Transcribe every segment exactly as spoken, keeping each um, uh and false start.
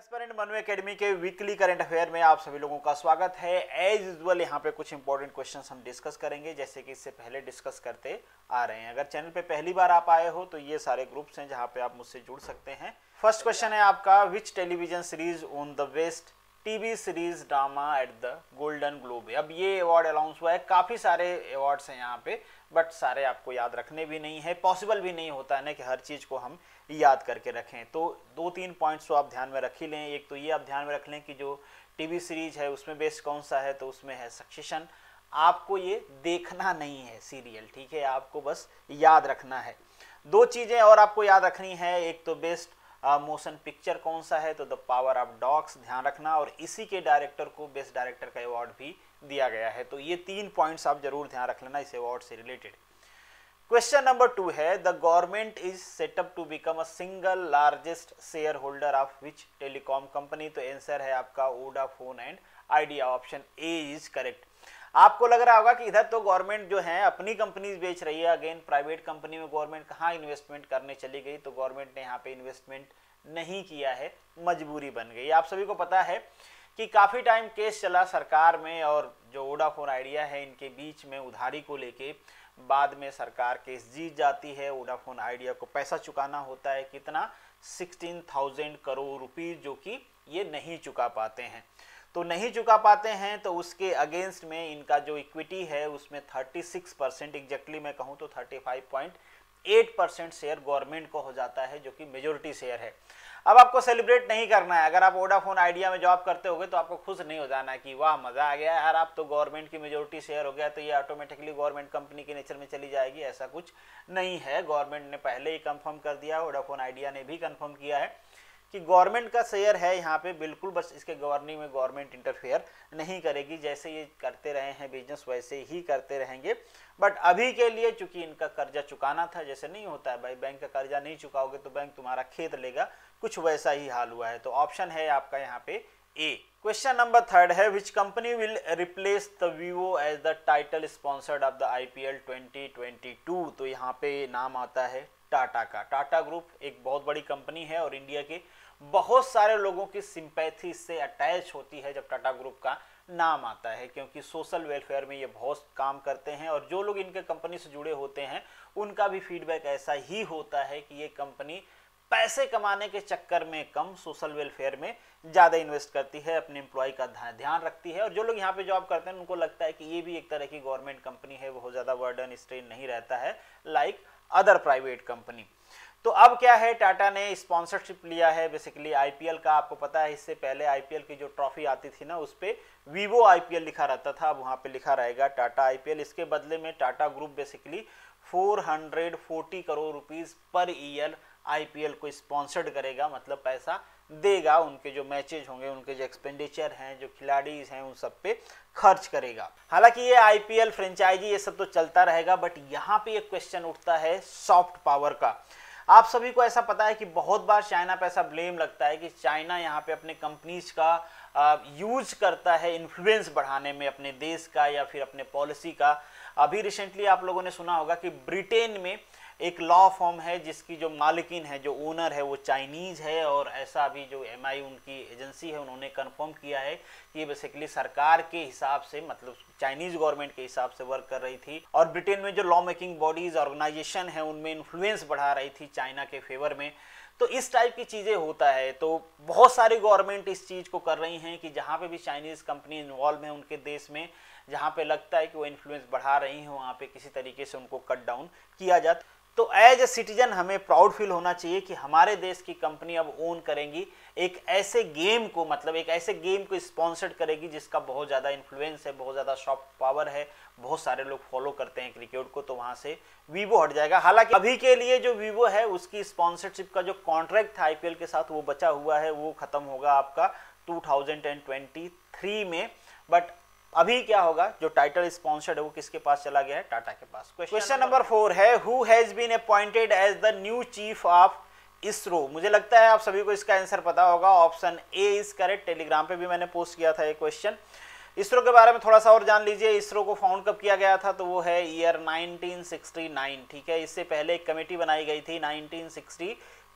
Aspirant Manu academy के weekly current affair में आप सभी लोगों का स्वागत है। एज यूजुअल यहाँ पे कुछ इंपॉर्टेंट क्वेश्चंस हम डिस्कस करेंगे, जैसे कि इससे पहले डिस्कस करते आ रहे हैं। अगर चैनल पे पहली बार आप आए हो तो ये सारे ग्रुप्स हैं जहाँ पे आप मुझसे जुड़ सकते हैं। फर्स्ट क्वेश्चन है आपका, which television series won the best TV series drama at the Golden Globe. अब ये अवार्ड अनाउंस हुआ है, काफ़ी सारे अवार्ड्स हैं यहाँ पे, बट सारे आपको याद रखने भी नहीं है, पॉसिबल भी नहीं होता है ना कि हर चीज़ को हम याद करके रखें। तो दो तीन पॉइंट्स तो आप ध्यान में रख ही लें। एक तो ये आप ध्यान में रख लें कि जो टीवी सीरीज है उसमें बेस्ट कौन सा है, तो उसमें है सक्सेशन। आपको ये देखना नहीं है सीरियल, ठीक है, आपको बस याद रखना है। दो चीज़ें और आपको याद रखनी है, एक तो बेस्ट मोशन पिक्चर कौन सा है, तो द पावर ऑफ डॉग्स ध्यान रखना, और इसी के डायरेक्टर को बेस्ट डायरेक्टर का अवार्ड भी दिया गया है। तो ये तीन पॉइंट्स आप जरूर ध्यान रख लेना इस अवार्ड से रिलेटेड। क्वेश्चन नंबर टू है, the government is set up to become a single largest shareholder of which telecom company. तो आंसर है आपका Vodafone and Idea, option A is correct. आपको लग रहा होगा कि इधर तो गवर्नमेंट जो है अपनी कंपनीज बेच रही है, अगेन प्राइवेट कंपनी में गवर्नमेंट कहाँ इन्वेस्टमेंट करने चली गई। तो गवर्नमेंट ने यहाँ पे इन्वेस्टमेंट नहीं किया है, मजबूरी बन गई। आप सभी को पता है कि काफ़ी टाइम केस चला सरकार में, और जो वोडाफोन आइडिया है इनके बीच में उधारी को लेके बाद में सरकार केस जीत जाती है। वोडाफोन आइडिया को पैसा चुकाना होता है, कितना, सिक्सटीन थाउजेंड करोड़ रुपीस, जो कि ये नहीं चुका पाते हैं। तो नहीं चुका पाते हैं तो उसके अगेंस्ट में इनका जो इक्विटी है उसमें छत्तीस परसेंट, एग्जैक्टली मैं कहूँ तो पैंतीस पॉइंट आठ परसेंट शेयर गवर्नमेंट को हो जाता है, जो कि मेजोरिटी शेयर है। अब आपको सेलिब्रेट नहीं करना है। अगर आप वोडाफोन आइडिया में जॉब करते होगे तो आपको खुश नहीं हो जाना है कि वाह मजा आ गया यार, आप तो गवर्नमेंट की मेजोरिटी शेयर हो गया, तो ये ऑटोमेटिकली गवर्नमेंट कंपनी के नेचर में चली जाएगी। ऐसा कुछ नहीं है, गवर्नमेंट ने पहले ही कंफर्म कर दिया, वोडाफोन आइडिया ने भी कंफर्म किया है कि गवर्नमेंट का शेयर है यहाँ पे बिल्कुल, बस इसके गवर्निंग में गवर्नमेंट इंटरफेयर नहीं करेगी। जैसे ये करते रहे हैं बिजनेस वैसे ही करते रहेंगे। बट अभी के लिए चूंकि इनका कर्जा चुकाना था, जैसे नहीं होता है भाई, बैंक का कर्जा नहीं चुकाओगे तो बैंक तुम्हारा खेत लेगा, कुछ वैसा ही हाल हुआ है। तो ऑप्शन है आपका यहाँ पे ए। क्वेश्चन नंबर थर्ड है, which company will replace the Vivo as the title sponsored of the IPL twenty twenty two. तो यहाँ पे नाम आता है टाटा का। टाटा ग्रुप एक बहुत बड़ी कंपनी है और इंडिया के बहुत सारे लोगों की सिंपैथी से अटैच होती है जब टाटा ग्रुप का नाम आता है, क्योंकि सोशल वेलफेयर में ये बहुत काम करते हैं, और जो लोग इनके कंपनी से जुड़े होते हैं उनका भी फीडबैक ऐसा ही होता है कि ये कंपनी पैसे कमाने के चक्कर में कम, सोशल वेलफेयर में ज़्यादा इन्वेस्ट करती है, अपने एम्प्लॉय का ध्यान रखती है, और जो लोग यहाँ पे जॉब करते हैं उनको लगता है कि ये भी एक तरह की गवर्नमेंट कंपनी है, बहुत ज़्यादा बर्डन स्ट्रेन नहीं रहता है लाइक अदर प्राइवेट कंपनी। तो अब क्या है, टाटा ने स्पॉन्सरशिप लिया है बेसिकली आईपीएल का। आपको पता है इससे पहले आईपीएल की जो ट्रॉफी आती थी ना, उस पे वीवो आईपीएल लिखा रहता था, अब वहाँ पे लिखा रहेगा टाटा आईपीएल। इसके बदले में टाटा ग्रुप बेसिकली चार सौ चालीस crore rupees per year IPL को स्पॉन्सर्ड करेगा, मतलब पैसा देगा, उनके जो मैचेज होंगे, उनके जो एक्सपेंडिचर हैं, जो खिलाड़ीज हैं, उन सब पे खर्च करेगा। हालांकि ये आईपीएल फ्रेंचाइजी ये सब तो चलता रहेगा, बट यहाँ पे एक क्वेश्चन उठता है सॉफ्ट पावर का। आप सभी को ऐसा पता है कि बहुत बार चाइना पे ऐसा ब्लेम लगता है कि चाइना यहाँ पे अपने कंपनीज का यूज करता है इन्फ्लुएंस बढ़ाने में, अपने देश का या फिर अपने पॉलिसी का। अभी रिसेंटली आप लोगों ने सुना होगा कि ब्रिटेन में एक लॉ फॉर्म है जिसकी जो मालिकिन है, जो ओनर है, वो चाइनीज़ है, और ऐसा अभी जो एमआई उनकी एजेंसी है उन्होंने कंफर्म किया है कि ये बेसिकली सरकार के हिसाब से, मतलब चाइनीज़ गवर्नमेंट के हिसाब से वर्क कर रही थी, और ब्रिटेन में जो लॉ मेकिंग बॉडीज ऑर्गेनाइजेशन है उनमें इन्फ्लुएंस बढ़ा रही थी चाइना के फेवर में। तो इस टाइप की चीज़ें होता है। तो बहुत सारी गवर्नमेंट इस चीज़ को कर रही हैं कि जहाँ पे भी चाइनीज़ कंपनी इन्वॉल्व है उनके देश में, जहाँ पे लगता है कि वो इन्फ्लुएंस बढ़ा रही हैं, वहाँ पे किसी तरीके से उनको कट डाउन किया जाता। तो एज ए सिटीजन हमें प्राउड फील होना चाहिए कि हमारे देश की कंपनी अब ओन करेंगी एक ऐसे गेम को, मतलब एक ऐसे गेम को स्पॉन्सर्ड करेगी जिसका बहुत ज़्यादा इन्फ्लुएंस है, बहुत ज़्यादा सॉफ्ट पावर है, बहुत सारे लोग फॉलो करते हैं क्रिकेट को। तो वहाँ से वीवो हट जाएगा। हालांकि अभी के लिए जो वीवो है उसकी स्पॉन्सरशिप का जो कॉन्ट्रैक्ट था आईपीएल के साथ वो बचा हुआ है, वो खत्म होगा आपका टू थाउजेंड ट्वेंटी थ्री में। बट अभी क्या होगा, जो टाइटल स्पॉन्सर्ड है वो किसके पास चला गया है, टाटा के पास। क्वेश्चन नंबर फोर है, who has been appointed as the new chief of ISRO. मुझे लगता है आप सभी को इसका आंसर पता होगा, option A is correct. Telegram पे भी मैंने पोस्ट किया था ये क्वेश्चन। इसरो के बारे में थोड़ा सा और जान लीजिए। इसरो को फाउंड कब किया गया था, तो वो है ईयर नाइनटीन सिक्सटी नाइन, ठीक है। इससे पहले एक कमेटी बनाई गई थी नाइनटीन सिक्सटी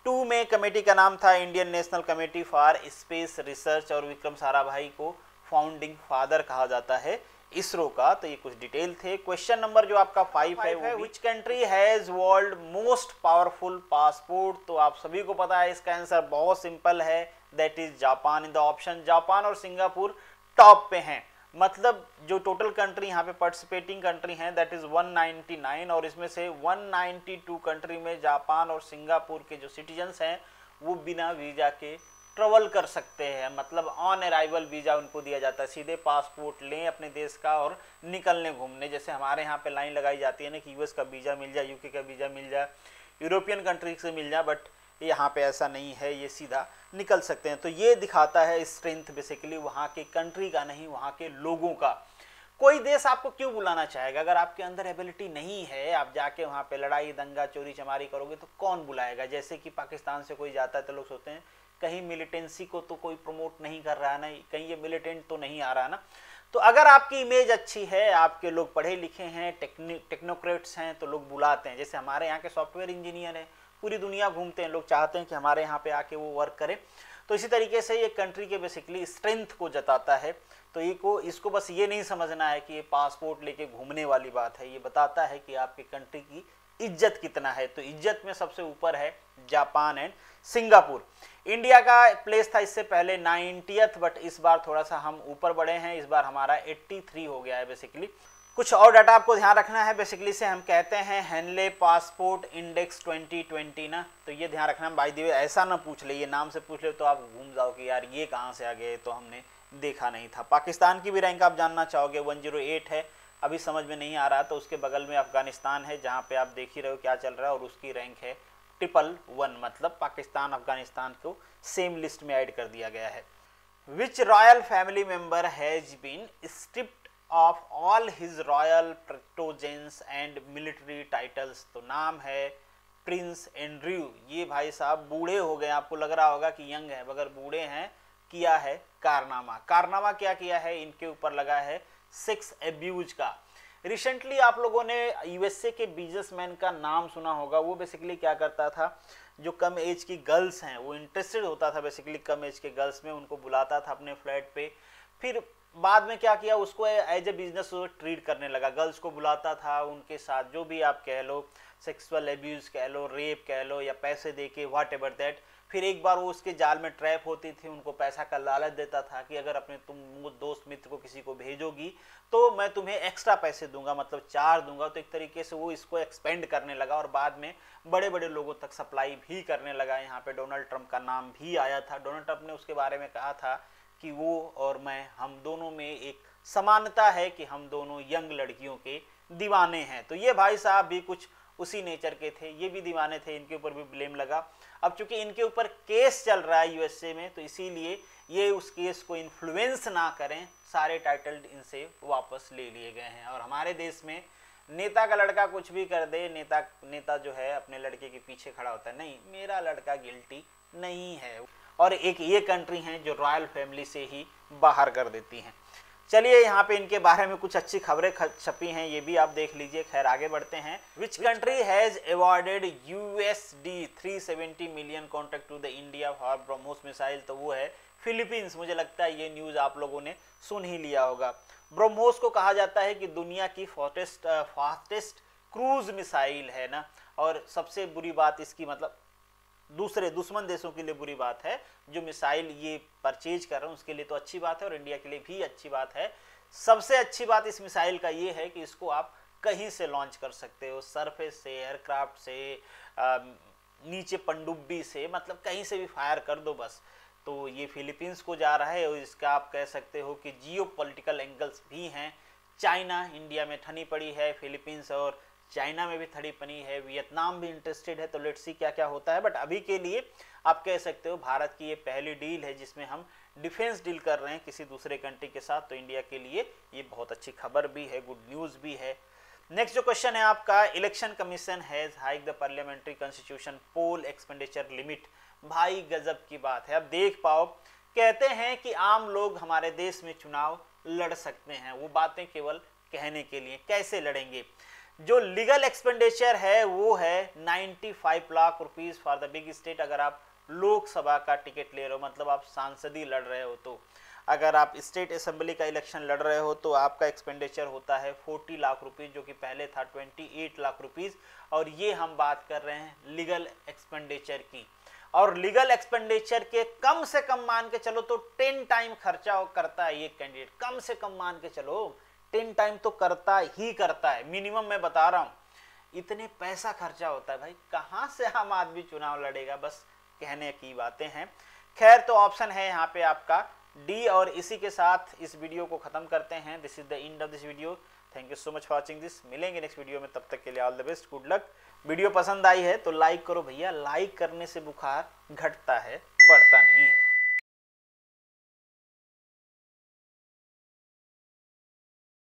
टू में कमेटी का नाम था Indian National Committee for Space Research और विक्रम साराभाई को फाउंडिंग फादर कहा जाता है इसरो का। तो ये कुछ डिटेल थे। क्वेश्चन नंबर जो आपका फाइव है, which country has world most powerful passport. तो आप सभी को पता है इसका आंसर बहुत सिंपल है, that is Japan. In the option Japan और सिंगापुर टॉप पे हैं। मतलब जो टोटल कंट्री यहाँ पे पार्टिसिपेटिंग कंट्री हैं that is one ninety nine और इसमें से वन नाइंटी टू कंट्री में जापान और सिंगापुर के जो सिटीजन्स हैं वो बिना वीज़ा के ट्रेवल कर सकते हैं। मतलब ऑन अराइवल वीज़ा उनको दिया जाता है, सीधे पासपोर्ट लें अपने देश का और निकलने घूमने। जैसे हमारे यहाँ पे लाइन लगाई जाती है ना कि यूएस का वीज़ा मिल जाए, यूके का वीज़ा मिल जाए, यूरोपियन कंट्री से मिल जाए, बट यहाँ पे ऐसा नहीं है, ये सीधा निकल सकते हैं। तो ये दिखाता है स्ट्रेंथ बेसिकली वहाँ के कंट्री का नहीं, वहाँ के लोगों का। कोई देश आपको क्यों बुलाना चाहेगा अगर आपके अंदर एबिलिटी नहीं है, आप जाके वहाँ पे लड़ाई दंगा चोरी चमारी करोगे तो कौन बुलाएगा। जैसे कि पाकिस्तान से कोई जाता है तो लोग सोचते हैं कहीं मिलिटेंसी को तो कोई प्रमोट नहीं कर रहा है ना, कहीं ये मिलिटेंट तो नहीं आ रहा ना। तो अगर आपकी इमेज अच्छी है, आपके लोग पढ़े लिखे हैं, टेक्नोक्रेट्स हैं, तो लोग बुलाते हैं। जैसे हमारे यहाँ के सॉफ्टवेयर इंजीनियर हैं, पूरी दुनिया घूमते हैं, लोग चाहते हैं कि हमारे यहाँ पे आके वो वर्क करें। तो इसी तरीके से ये कंट्री के बेसिकली स्ट्रेंथ को जताता है। तो ये को इसको बस ये नहीं समझना है कि ये पासपोर्ट लेके घूमने वाली बात है, ये बताता है कि आपकी कंट्री की इज्जत कितना है। तो इज्जत में सबसे ऊपर है जापान एंड सिंगापुर। इंडिया का प्लेस था इससे पहले नाइंटियथ, बट इस बार थोड़ा सा हम ऊपर बढ़े हैं, इस बार हमारा तिरासी हो गया है बेसिकली। कुछ और डाटा आपको ध्यान रखना है बेसिकली से हम कहते हैं Henley passport index twenty twenty ना, तो ये ध्यान रखना। बाय द वे ऐसा ना पूछ ले, ये नाम से पूछ ले तो आप घूम जाओ कि यार ये कहाँ से आ गए, तो हमने देखा नहीं था। पाकिस्तान की भी रैंक आप जानना चाहोगे, वन ज़ीरो एट है, अभी समझ में नहीं आ रहा। तो उसके बगल में अफगानिस्तान है जहाँ पे आप देख ही रहे हो क्या चल रहा है, और उसकी रैंक है ट्रिपल वन, मतलब पाकिस्तान अफगानिस्तान को सेम लिस्ट में ऐड कर दिया गया है। Which royal family member has been stripped of all his royal prerogatives and military titles. तो नाम है प्रिंस एंड्रयू। ये भाई साहब बूढ़े हो गए, आपको लग रहा होगा कि यंग है, मगर बूढ़े हैं। किया है कारनामा। कारनामा क्या किया है, इनके ऊपर लगा है सेक्स एब्यूज का। रिसेंटली आप लोगों ने यूएसए के बिजनेसमैन का नाम सुना होगा। वो बेसिकली क्या करता था, जो कम एज की गर्ल्स हैं वो इंटरेस्टेड होता था बेसिकली कम एज के गर्ल्स में, उनको बुलाता था अपने फ्लैट पे। फिर बाद में क्या किया, उसको एज ए बिजनेस ट्रीट करने लगा। गर्ल्स को बुलाता था, उनके साथ जो भी आप कह लो, सेक्सुअल एब्यूज कह लो, रेप कह लो, या पैसे देके व्हाट एवर दैट। फिर एक बार वो उसके जाल में ट्रैप होती थी, उनको पैसा का लालच देता था कि अगर अपने तुम दोस्त मित्र को किसी को भेजोगी तो मैं तुम्हें एक्स्ट्रा पैसे दूंगा, मतलब चार दूंगा। तो एक तरीके से वो इसको एक्सपेंड करने लगा और बाद में बड़े बड़े लोगों तक सप्लाई भी करने लगा। यहाँ पे डोनाल्ड ट्रंप का नाम भी आया था। डोनाल्ड ट्रंप ने उसके बारे में कहा था कि वो और मैं, हम दोनों में एक समानता है कि हम दोनों यंग लड़कियों के दीवाने हैं। तो ये भाई साहब भी कुछ उसी नेचर के थे, ये भी दीवाने थे, इनके ऊपर भी ब्लेम लगा। अब चूंकि इनके ऊपर केस चल रहा है यूएसए में, तो इसीलिए ये उस केस को इन्फ्लुएंस ना करें, सारे टाइटल इनसे वापस ले लिए गए हैं। और हमारे देश में नेता का लड़का कुछ भी कर दे, नेता नेता जो है अपने लड़के के पीछे खड़ा होता है, नहीं मेरा लड़का गिल्टी नहीं है। और एक ये कंट्री हैं जो रॉयल फैमिली से ही बाहर कर देती हैं। चलिए यहाँ पे इनके बारे में कुछ अच्छी खबरें छपी हैं, ये भी आप देख लीजिए। खैर आगे बढ़ते हैं। Which country has awarded USD three seventy million contract to the India for BrahMos missile. तो वो है फिलीपींस। मुझे लगता है ये न्यूज़ आप लोगों ने सुन ही लिया होगा। ब्रह्मोस को कहा जाता है कि दुनिया की फास्टेस्ट फास्टेस्ट क्रूज मिसाइल है ना। और सबसे बुरी बात इसकी, मतलब दूसरे दुश्मन देशों के लिए बुरी बात है, जो मिसाइल ये परचेज कर रहे हैं उसके लिए तो अच्छी बात है और इंडिया के लिए भी अच्छी बात है। सबसे अच्छी बात इस मिसाइल का ये है कि इसको आप कहीं से लॉन्च कर सकते हो, सरफेस से, एयरक्राफ्ट से, आ, नीचे पनडुब्बी से, मतलब कहीं से भी फायर कर दो बस। तो ये फिलीपींस को जा रहा है और इसका आप कह सकते हो कि जियो पॉलिटिकल एंगल्स भी हैं। चाइना इंडिया में ठनी पड़ी है, फिलीपींस और चाइना में भी थड़ी पनी है, वियतनाम भी इंटरेस्टेड है। तो लेट्स सी क्या क्या होता है, बट अभी के लिए आप कह सकते हो भारत की ये पहली डील है जिसमें हम डिफेंस डील कर रहे हैं किसी दूसरे कंट्री के साथ। तो इंडिया के लिए ये बहुत अच्छी खबर भी है, गुड न्यूज़ भी है। नेक्स्ट जो क्वेश्चन है आपका, election commission has hike the parliamentary constitution poll expenditure limit. भाई गजब की बात है। अब देख पाओ, कहते हैं कि आम लोग हमारे देश में चुनाव लड़ सकते हैं, वो बातें केवल कहने के लिए। कैसे लड़ेंगे? जो लीगल एक्सपेंडिचर है वो है पचानवे lakh rupees for the big state. अगर आप लोकसभा का टिकट ले रहे हो, मतलब आप सांसदी लड़ रहे हो, तो अगर आप स्टेट असेंबली का इलेक्शन लड़ रहे हो तो आपका एक्सपेंडिचर होता है चालीस लाख रुपीस, जो कि पहले था अट्ठाईस लाख रुपीस। और ये हम बात कर रहे हैं लीगल एक्सपेंडिचर की। और लीगल एक्सपेंडिचर के कम से कम मान के चलो तो टेन टाइम खर्चा करता है ये कैंडिडेट, कम से कम मान के चलो टेन टाइम तो करता ही करता है, मिनिमम मैं बता रहा हूं इतने पैसा खर्चा होता है भाई। कहां से आम आदमी चुनाव लड़ेगा, बस कहने की बातें हैं। खैर, तो ऑप्शन है यहाँ पे आपका डी। और इसी के साथ इस वीडियो को खत्म करते हैं। This is the end of this video. Thank you so much for watching this. मिलेंगे नेक्स्ट वीडियो में, तब तक के लिए all the best, good luck. Video पसंद आई है तो लाइक करो भैया, लाइक करने से बुखार घटता है, बढ़ता नहीं।